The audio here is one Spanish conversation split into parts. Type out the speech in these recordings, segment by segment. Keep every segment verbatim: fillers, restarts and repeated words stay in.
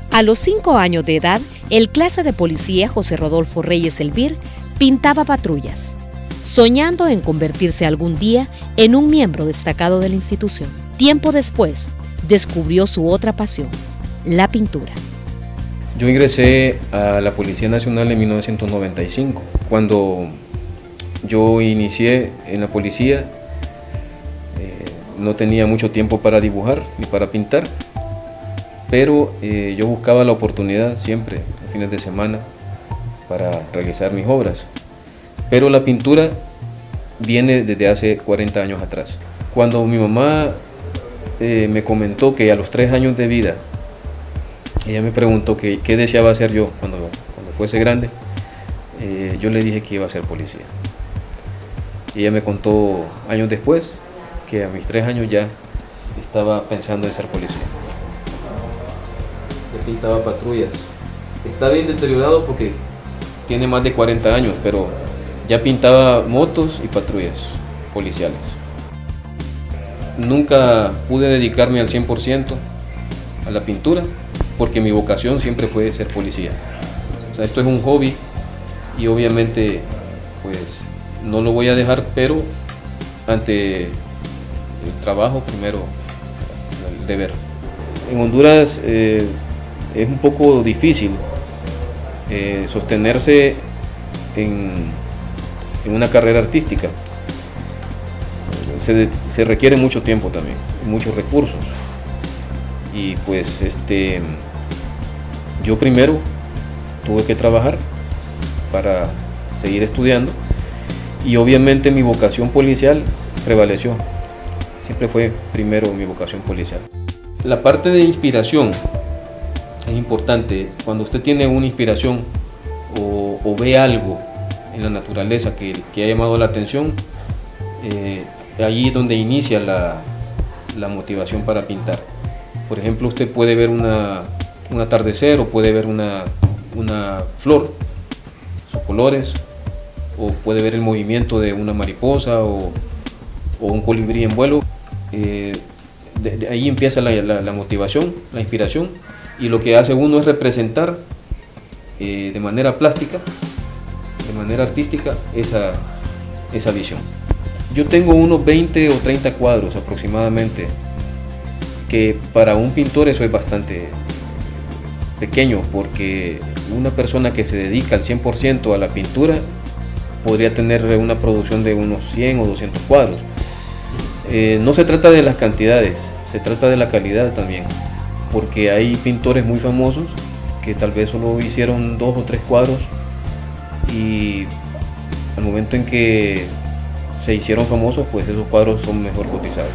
A los cinco años de edad, el clase de policía José Rodolfo Reyes Elvir pintaba patrullas, soñando en convertirse algún día en un miembro destacado de la institución. Tiempo después, descubrió su otra pasión, la pintura. Yo ingresé a la Policía Nacional en mil novecientos noventa y cinco. Cuando yo inicié en la policía, eh, no tenía mucho tiempo para dibujar ni para pintar, pero eh, yo buscaba la oportunidad siempre, los fines de semana, para realizar mis obras. Pero la pintura viene desde hace cuarenta años atrás. Cuando mi mamá eh, me comentó que a los tres años de vida, ella me preguntó que, qué deseaba hacer yo cuando, cuando fuese grande, eh, yo le dije que iba a ser policía. Y ella me contó años después que a mis tres años ya estaba pensando en ser policía. Se pintaba patrullas. Está bien deteriorado porque tiene más de cuarenta años, pero ya pintaba motos y patrullas policiales. Nunca pude dedicarme al cien por ciento a la pintura porque mi vocación siempre fue ser policía. O sea, esto es un hobby y obviamente pues no lo voy a dejar, pero ante el trabajo primero el deber. En Honduras eh, es un poco difícil eh, sostenerse en, en una carrera artística. Se, se requiere mucho tiempo también, muchos recursos. Y pues este, yo primero tuve que trabajar para seguir estudiando y obviamente mi vocación policial prevaleció. Siempre fue primero mi vocación policial. La parte de inspiración es importante. Cuando usted tiene una inspiración o, o ve algo en la naturaleza que, que ha llamado la atención, eh, allí es donde inicia la, la motivación para pintar. Por ejemplo, usted puede ver una, un atardecer o puede ver una, una flor, sus colores, o puede ver el movimiento de una mariposa o, o un colibrí en vuelo. Eh, de, de ahí empieza la, la, la motivación, la inspiración, y lo que hace uno es representar eh, de manera plástica, de manera artística, esa, esa visión. Yo tengo unos veinte o treinta cuadros aproximadamente, que para un pintor eso es bastante pequeño, porque una persona que se dedica al cien por ciento a la pintura podría tener una producción de unos cien o doscientos cuadros. Eh, no se trata de las cantidades, se trata de la calidad también, porque hay pintores muy famosos que tal vez solo hicieron dos o tres cuadros y al momento en que se hicieron famosos, pues esos cuadros son mejor cotizados.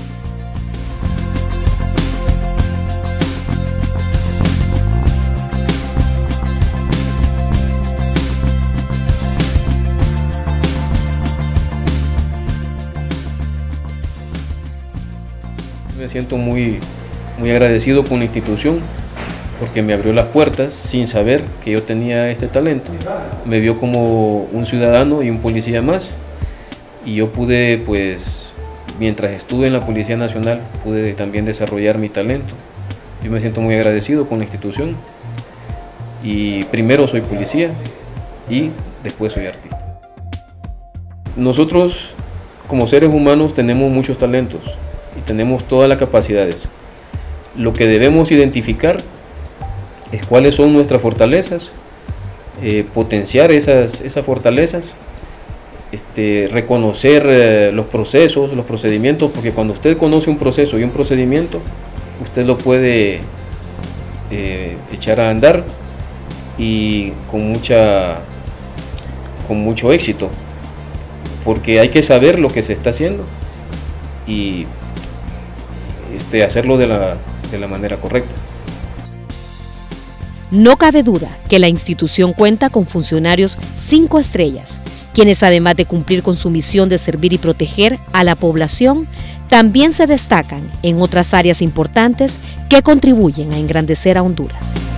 Me siento muy, muy agradecido con la institución porque me abrió las puertas sin saber que yo tenía este talento. Me vio como un ciudadano y un policía más y yo pude, pues, mientras estuve en la Policía Nacional, pude también desarrollar mi talento. Yo me siento muy agradecido con la institución y primero soy policía y después soy artista. Nosotros como seres humanos tenemos muchos talentos y tenemos todas las capacidades. Lo que debemos identificar es cuáles son nuestras fortalezas, eh, potenciar esas, esas fortalezas, este, reconocer eh, los procesos, los procedimientos, porque cuando usted conoce un proceso y un procedimiento, usted lo puede eh, echar a andar y con, mucha, con mucho éxito, porque hay que saber lo que se está haciendo y este, hacerlo de la, de la manera correcta. No cabe duda que la institución cuenta con funcionarios cinco estrellas, quienes además de cumplir con su misión de servir y proteger a la población, también se destacan en otras áreas importantes que contribuyen a engrandecer a Honduras.